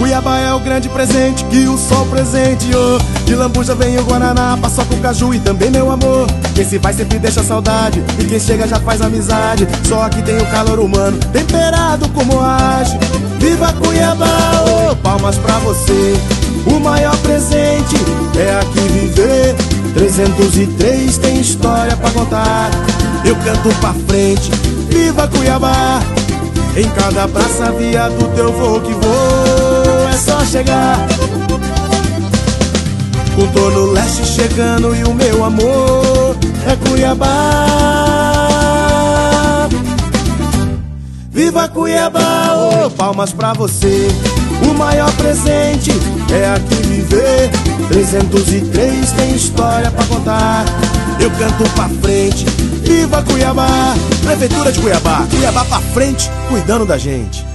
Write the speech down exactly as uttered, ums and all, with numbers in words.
Cuiabá é o grande presente que o sol presenteou. De lambuja vem o guaraná, paçoca, o caju e também meu amor. Quem se vai sempre deixa saudade, e quem chega já faz amizade. Só aqui tem o calor humano, temperado como age. Viva Cuiabá, oh, palmas pra você. O maior presente é aqui viver. trezentos e três tem história pra contar. Eu canto pra frente, viva Cuiabá. Em cada praça, viaduto eu vou que vou. É só chegar. Com tô no leste chegando e o meu amor é Cuiabá. Viva Cuiabá, oh, palmas pra você. O maior presente é aqui viver. trezentos e três tem história pra contar. Eu canto pra frente, viva Cuiabá. Prefeitura de Cuiabá, Cuiabá pra frente, cuidando da gente.